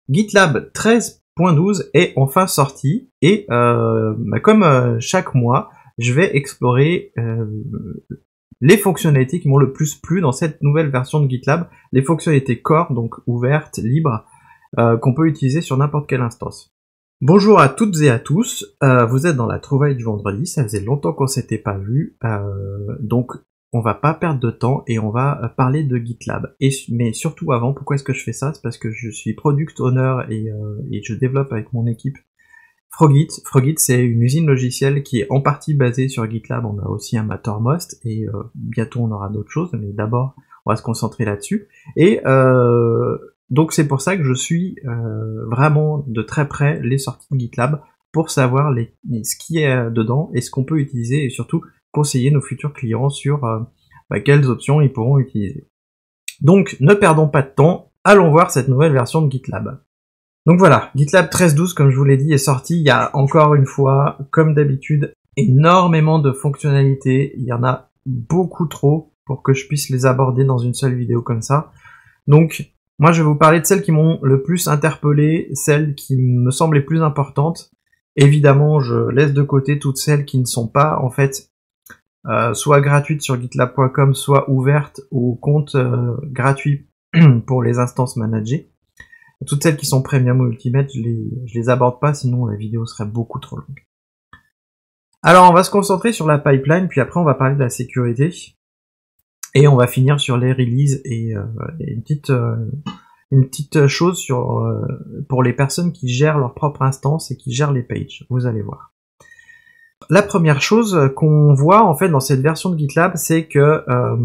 GitLab 13.12 est enfin sorti et comme chaque mois, je vais explorer les fonctionnalités qui m'ont le plus plu dans cette nouvelle version de GitLab, les fonctionnalités core, donc ouvertes, libres, qu'on peut utiliser sur n'importe quelle instance. Bonjour à toutes et à tous, vous êtes dans la trouvaille du vendredi, ça faisait longtemps qu'on s'était pas vu, donc on va pas perdre de temps et on va parler de GitLab. Mais surtout avant, pourquoi est-ce que je fais ça? C'est parce que je suis product owner et je développe avec mon équipe Frogit. Frogit, c'est une usine logicielle qui est en partie basée sur GitLab. On a aussi un Mattermost et bientôt on aura d'autres choses, mais d'abord on va se concentrer là-dessus. Et donc c'est pour ça que je suis vraiment de très près les sorties de GitLab pour savoir ce qui est dedans et ce qu'on peut utiliser et surtout conseiller nos futurs clients sur quelles options ils pourront utiliser. Donc ne perdons pas de temps, allons voir cette nouvelle version de GitLab. Donc voilà, GitLab 13.12, comme je vous l'ai dit, est sorti. Il y a encore une fois, comme d'habitude, énormément de fonctionnalités. Il y en a beaucoup trop pour que je puisse les aborder dans une seule vidéo comme ça. Donc, moi je vais vous parler de celles qui m'ont le plus interpellé, celles qui me semblent les plus importantes. Évidemment, je laisse de côté toutes celles qui ne sont pas, en fait, soit gratuites sur gitlab.com, soit ouvertes au compte gratuit pour les instances managées. Toutes celles qui sont premium ou ultimate, je les aborde pas, sinon la vidéo serait beaucoup trop longue. Alors on va se concentrer sur la pipeline, puis après on va parler de la sécurité, et on va finir sur les releases et une petite chose pour les personnes qui gèrent leur propre instance et qui gèrent les pages, vous allez voir. La première chose qu'on voit en fait dans cette version de GitLab, c'est que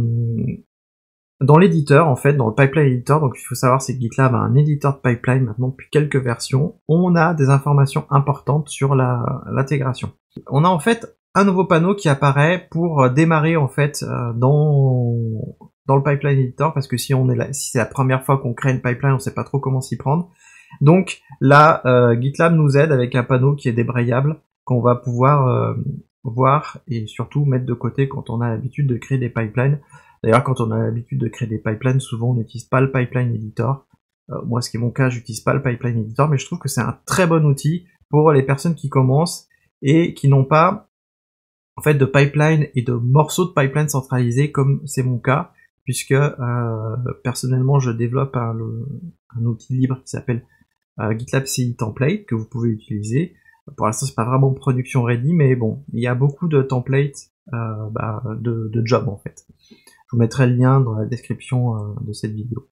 dans l'éditeur, en fait, dans le pipeline editor, donc il faut savoir c'est que GitLab a un éditeur de pipeline maintenant depuis quelques versions, on a des informations importantes sur l'intégration. On a en fait un nouveau panneau qui apparaît pour démarrer en fait dans le pipeline editor, parce que si c'est la première fois qu'on crée une pipeline, on sait pas trop comment s'y prendre. Donc là, GitLab nous aide avec un panneau qui est débrayable, qu'on va pouvoir voir et surtout mettre de côté quand on a l'habitude de créer des pipelines. D'ailleurs, quand on a l'habitude de créer des pipelines, souvent on n'utilise pas le pipeline editor. Moi, ce qui est mon cas, j'utilise pas le pipeline editor, mais je trouve que c'est un très bon outil pour les personnes qui commencent et qui n'ont pas en fait de pipeline et de morceaux de pipeline centralisés comme c'est mon cas, puisque personnellement je développe un outil libre qui s'appelle GitLab CI Template que vous pouvez utiliser. Pour l'instant, c'est pas vraiment production ready, mais bon, il y a beaucoup de templates de job en fait. Je vous mettrai le lien dans la description de cette vidéo.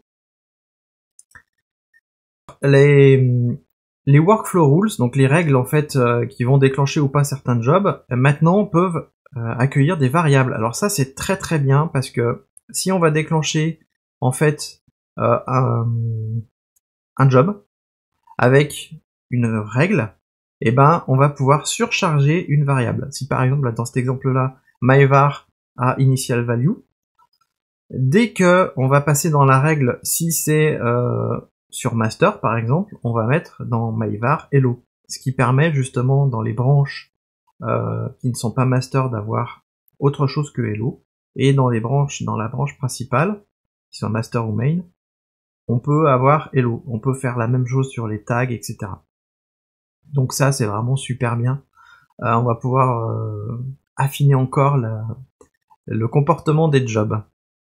Les workflow rules, donc les règles en fait qui vont déclencher ou pas certains jobs, maintenant peuvent accueillir des variables. Alors ça c'est très très bien parce que si on va déclencher en fait un job avec une règle, et ben on va pouvoir surcharger une variable. Si par exemple dans cet exemple-là, myvar a initial value, dès que on va passer dans la règle, si c'est sur master par exemple, on va mettre dans myvar hello, ce qui permet justement dans les branches qui ne sont pas master d'avoir autre chose que hello, et dans la branche principale, qui sont master ou main, on peut avoir hello, on peut faire la même chose sur les tags, etc. Donc ça c'est vraiment super bien. On va pouvoir affiner encore le comportement des jobs.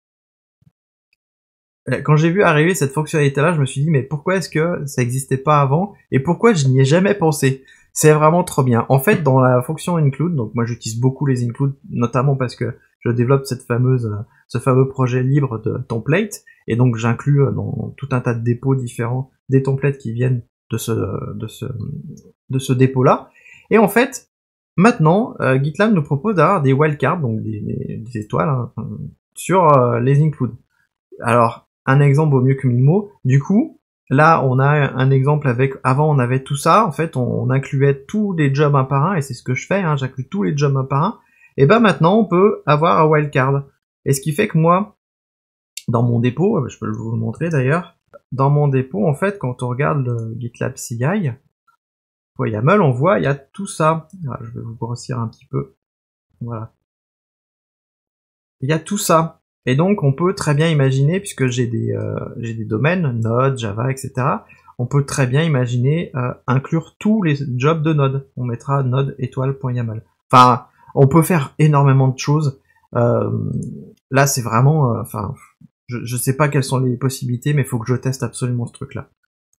Quand j'ai vu arriver cette fonctionnalité-là, je me suis dit, mais pourquoi est-ce que ça n'existait pas avant, et pourquoi je n'y ai jamais pensé? C'est vraiment trop bien. En fait, dans la fonction include, donc moi j'utilise beaucoup les include, notamment parce que je développe ce fameux projet libre de template, et donc j'inclus dans tout un tas de dépôts différents des templates qui viennent de ce dépôt-là. Et en fait, maintenant, GitLab nous propose d'avoir des wildcards, donc des étoiles, hein, sur les includes. Alors, un exemple vaut mieux que 1000 mots. Du coup, là, on a un exemple avec... Avant, on avait tout ça. En fait, on incluait tous les jobs un par un, et c'est ce que je fais, hein, j'inclus tous les jobs un par un. Et ben maintenant, on peut avoir un wildcard. Et ce qui fait que moi, dans mon dépôt, je peux vous le montrer d'ailleurs, dans mon dépôt, en fait, quand on regarde le GitLab CI, pour YAML, on voit, il y a tout ça. Alors, je vais vous grossir un petit peu. Voilà. Il y a tout ça. Et donc, on peut très bien imaginer, puisque j'ai des domaines, Node, Java, etc., on peut très bien imaginer inclure tous les jobs de Node. On mettra node étoile.yaml. Enfin, on peut faire énormément de choses. Là, c'est vraiment... Enfin, je sais pas quelles sont les possibilités, mais il faut que je teste absolument ce truc-là.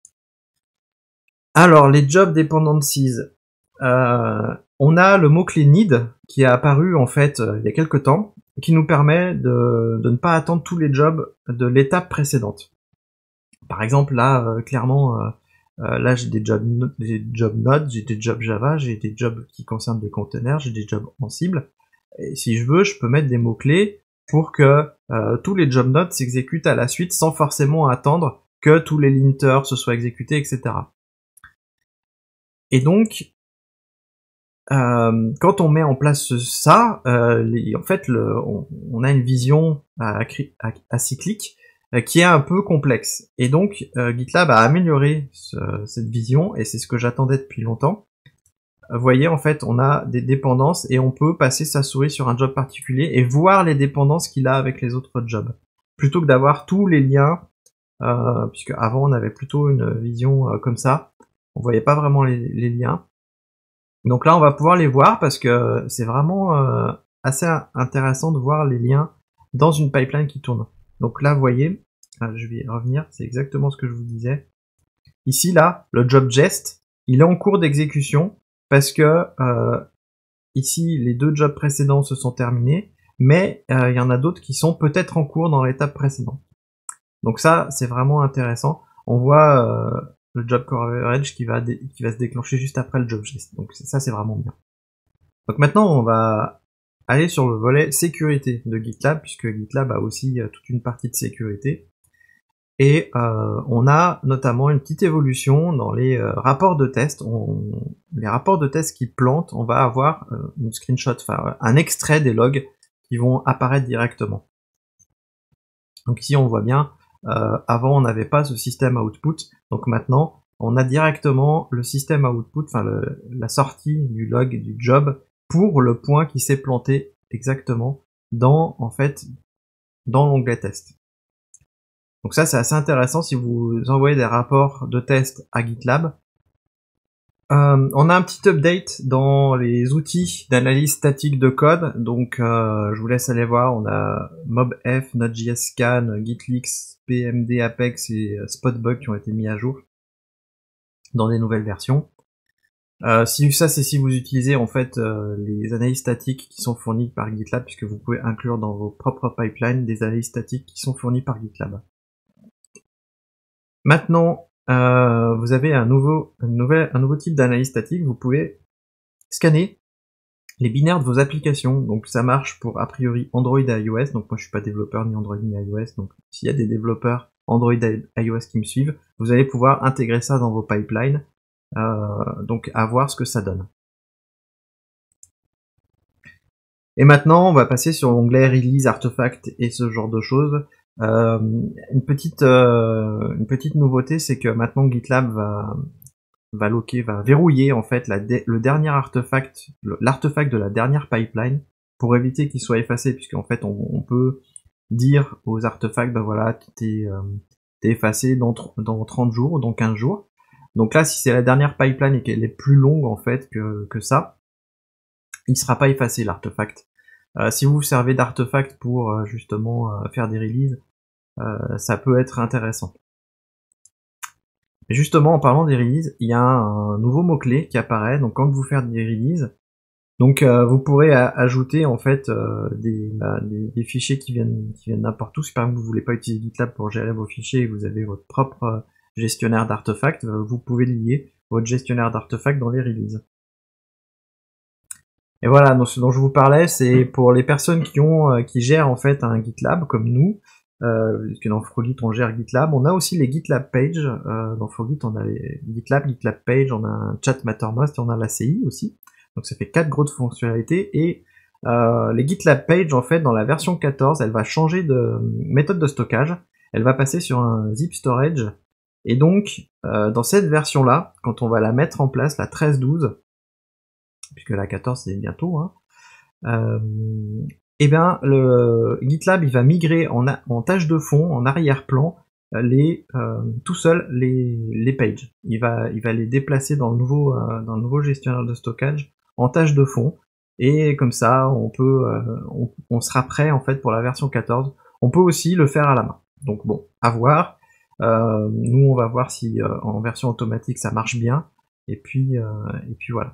Alors, les job dependencies. On a le mot-clé need qui est apparu en fait il y a quelques temps, qui nous permet de ne pas attendre tous les jobs de l'étape précédente. Par exemple, là, clairement, là j'ai des jobs Node, j'ai des jobs Java, j'ai des jobs qui concernent des containers, j'ai des jobs en cible. Et si je veux, je peux mettre des mots-clés pour que tous les job Node s'exécutent à la suite sans forcément attendre que tous les linters se soient exécutés, etc. Et donc, quand on met en place ça, en fait, on a une vision acyclique qui est un peu complexe. Et donc, GitLab a amélioré cette vision, et c'est ce que j'attendais depuis longtemps. Vous voyez, en fait, on a des dépendances, et on peut passer sa souris sur un job particulier et voir les dépendances qu'il a avec les autres jobs. Plutôt que d'avoir tous les liens, puisque avant on avait plutôt une vision comme ça, on voyait pas vraiment les liens. Donc là, on va pouvoir les voir parce que c'est vraiment assez intéressant de voir les liens dans une pipeline qui tourne. Donc là, vous voyez, je vais y revenir, c'est exactement ce que je vous disais. Ici, là, le job jest, il est en cours d'exécution parce que ici, les deux jobs précédents se sont terminés, mais il y en a d'autres qui sont peut-être en cours dans l'étape précédente. Donc ça, c'est vraiment intéressant. On voit le job coverage qui va se déclencher juste après le job gest. Donc ça, c'est vraiment bien. Donc maintenant, on va aller sur le volet sécurité de GitLab, puisque GitLab a aussi toute une partie de sécurité. Et on a notamment une petite évolution dans les rapports de test. Les rapports de test qui plantent, on va avoir une screenshot, enfin un extrait des logs qui vont apparaître directement. Donc ici, on voit bien, avant on n'avait pas ce système output, donc maintenant on a directement le système output, enfin la sortie du log du job pour le point qui s'est planté exactement dans l'onglet test. Donc ça, c'est assez intéressant si vous envoyez des rapports de test à GitLab. On a un petit update dans les outils d'analyse statique de code, donc je vous laisse aller voir. On a MobF, Node.js Scan, Gitlix, PMD Apex et Spotbug qui ont été mis à jour dans des nouvelles versions. Si vous utilisez en fait les analyses statiques qui sont fournies par GitLab, puisque vous pouvez inclure dans vos propres pipelines des analyses statiques qui sont fournies par GitLab. Maintenant, vous avez un nouveau type d'analyse statique. Vous pouvez scanner les binaires de vos applications. Donc ça marche pour a priori Android et iOS. Donc moi je suis pas développeur ni Android ni iOS. Donc s'il y a des développeurs Android et iOS qui me suivent, vous allez pouvoir intégrer ça dans vos pipelines. Donc à voir ce que ça donne. Et maintenant on va passer sur l'onglet Release, Artefact et ce genre de choses. Une petite nouveauté, c'est que maintenant GitLab va verrouiller en fait le dernier artefact, l'artefact de la dernière pipeline pour éviter qu'il soit effacé, puisqu'en fait on peut dire aux artefacts, ben voilà, t'es effacé dans 30 jours, dans 15 jours. Donc là, si c'est la dernière pipeline et qu'elle est plus longue en fait que ça, il sera pas effacé l'artefact. Si vous vous servez d'artefact pour justement faire des releases, ça peut être intéressant. Et justement, en parlant des releases, il y a un nouveau mot-clé qui apparaît. Donc quand vous faites des releases, donc vous pourrez ajouter en fait des fichiers qui viennent n'importe où. Si par exemple vous voulez pas utiliser GitLab pour gérer vos fichiers et que vous avez votre propre gestionnaire d'artefacts, vous pouvez lier votre gestionnaire d'artefacts dans les releases. Et voilà, donc ce dont je vous parlais, c'est pour les personnes qui gèrent en fait un GitLab comme nous. Puisque dans Frogit on gère GitLab, on a aussi les GitLab Page. Dans Frogit on a les GitLab Page, on a un chat Mattermost et on a l'ACI aussi. Donc ça fait 4 grosses fonctionnalités. Et les GitLab Page, en fait, dans la version 14, elle va changer de méthode de stockage. Elle va passer sur un zip storage. Et donc, dans cette version-là, quand on va la mettre en place, la 13.12, puisque la 14 c'est bientôt, hein, eh bien, le GitLab, il va migrer en tâche de fond, en arrière-plan, tout seul les pages. Il va les déplacer dans le nouveau gestionnaire de stockage en tâche de fond. Et comme ça, on sera prêt en fait pour la version 14. On peut aussi le faire à la main. Donc bon, à voir. Nous, on va voir si en version automatique ça marche bien. Et puis voilà.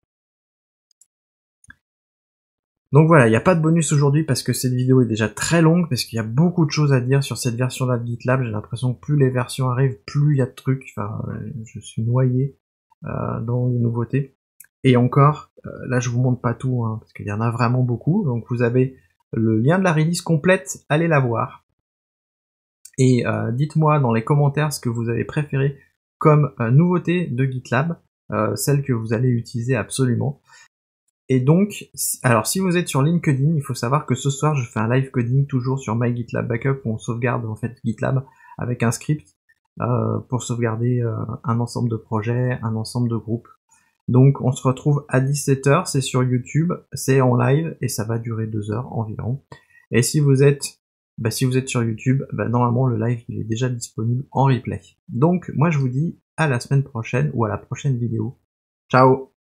Donc voilà, il n'y a pas de bonus aujourd'hui parce que cette vidéo est déjà très longue, parce qu'il y a beaucoup de choses à dire sur cette version-là de GitLab. J'ai l'impression que plus les versions arrivent, plus il y a de trucs. Enfin, je suis noyé dans les nouveautés. Et encore, là je vous montre pas tout, hein, parce qu'il y en a vraiment beaucoup. Donc vous avez le lien de la release complète, allez la voir. Et dites-moi dans les commentaires ce que vous avez préféré comme nouveauté de GitLab, celle que vous allez utiliser absolument. Et donc, alors si vous êtes sur LinkedIn, il faut savoir que ce soir je fais un live coding toujours sur My GitLab Backup où on sauvegarde en fait GitLab avec un script pour sauvegarder un ensemble de projets, un ensemble de groupes. Donc on se retrouve à 17h, c'est sur YouTube, c'est en live et ça va durer 2 heures environ. Et si vous êtes sur YouTube, normalement le live il est déjà disponible en replay. Donc moi je vous dis à la semaine prochaine ou à la prochaine vidéo. Ciao!